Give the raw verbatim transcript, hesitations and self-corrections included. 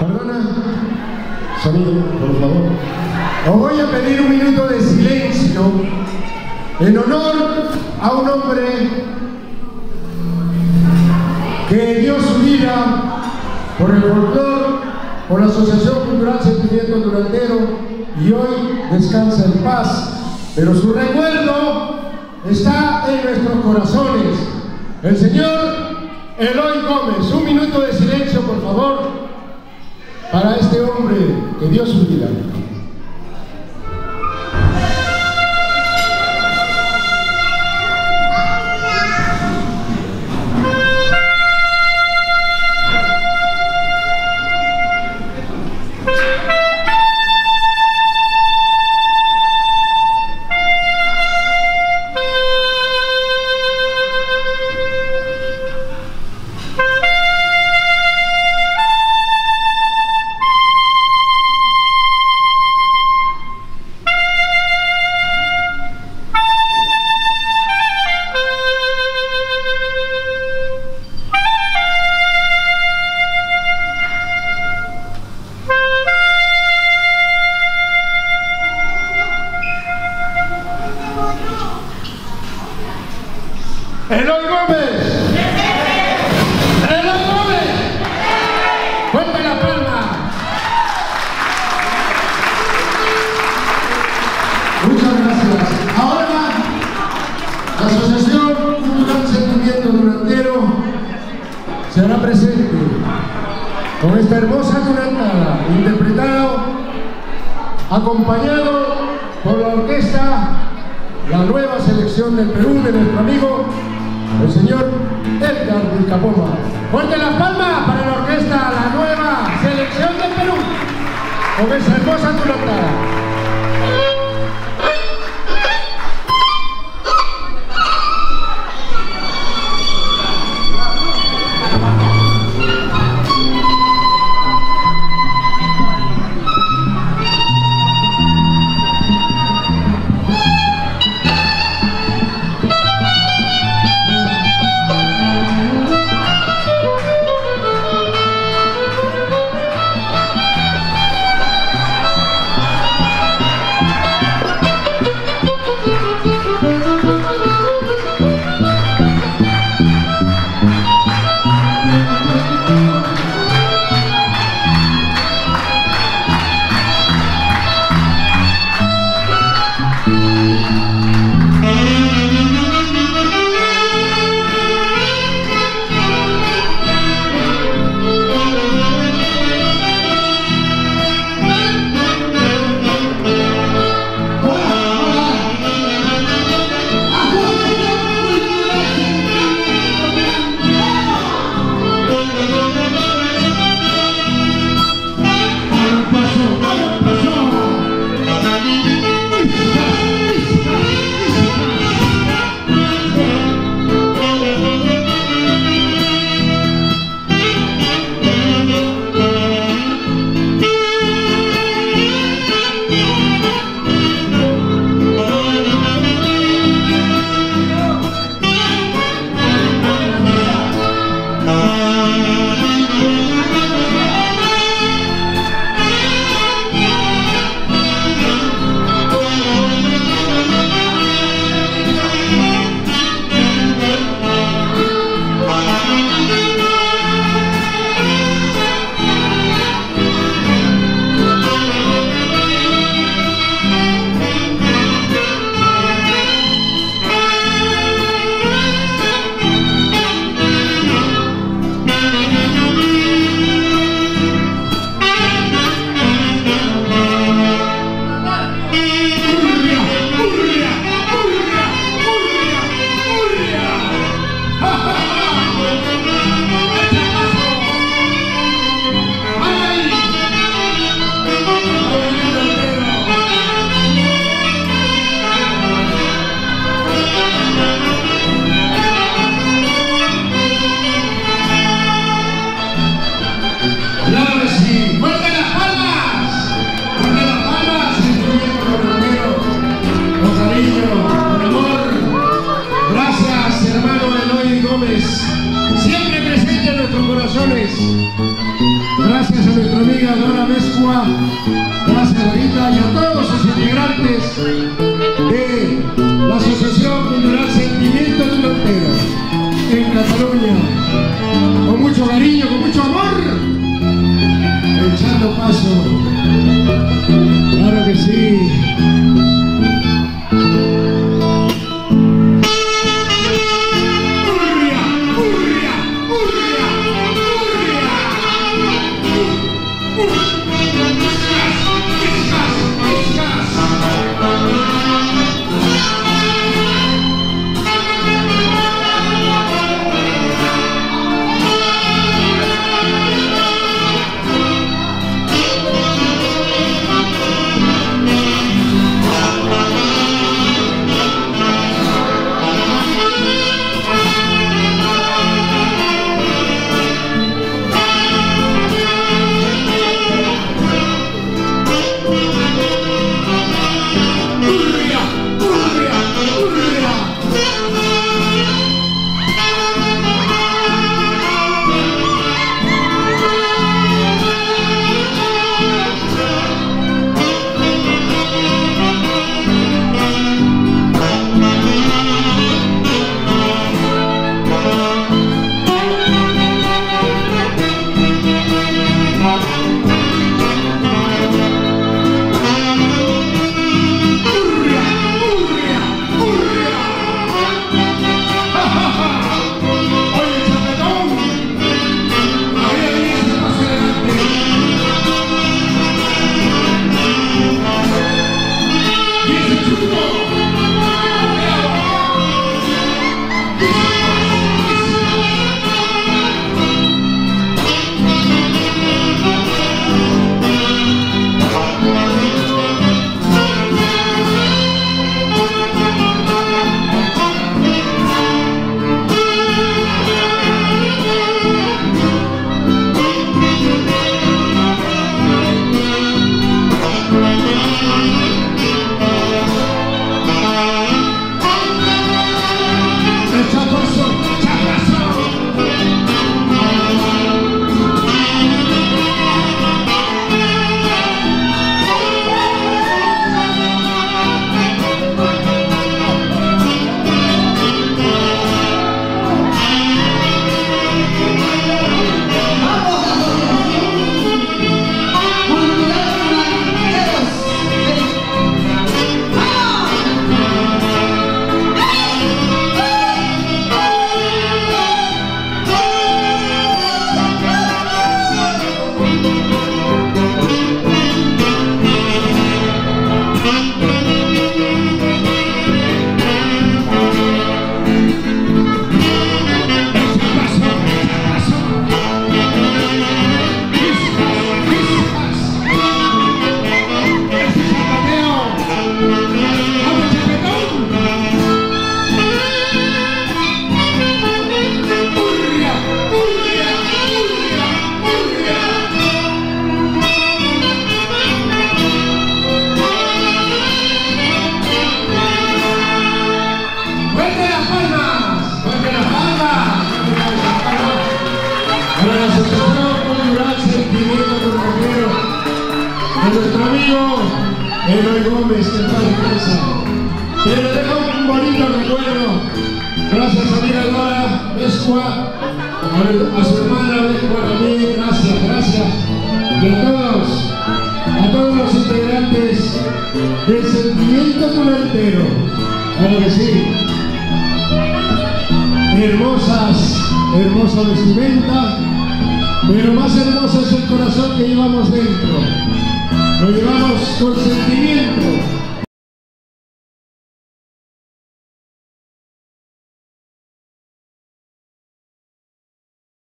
Perdona, sonido, por favor. Os voy a pedir un minuto de silencio en honor a un hombre que dio su vida por el folclore, por la Asociación Cultural Sentimiento Durantero, y hoy descansa en paz, pero su recuerdo está en nuestros corazones. El señor Eloy Gómez. Un minuto de silencio, por favor, para este hombre que dio su vida. Eloy Gómez. Eloy Gómez. Fuerte la palma. Muchas gracias. Ahora la Asociación Cultural Sentimiento Durantero se hará presente con esta hermosa duranta, interpretado, acompañado por la orquesta La Nueva Selección del Perú, de nuestro amigo el señor Edgar Vilcapoma. Fuerte las palmas para la orquesta La Nueva Selección del Perú con esa hermosa duranta. dando paso. Claro que sí. Nuestro amigo Eloy Gómez, que está en casa. Pero deja un bonito recuerdo. Gracias a mi Dora Vescua, a su hermana Vescua también. Gracias, gracias. Y a todos, a todos los integrantes del Sentimiento Tunantero. Claro que sí. Hermosas, hermosa vestimenta, pero más hermoso es el corazón que llevamos dentro. Lo llevamos con sentimiento.